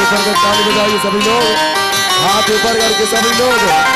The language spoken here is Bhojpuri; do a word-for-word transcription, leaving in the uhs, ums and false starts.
ऊपर कर ताली बजाइए सभी लोग, हाथ ऊपर करके सभी लोग।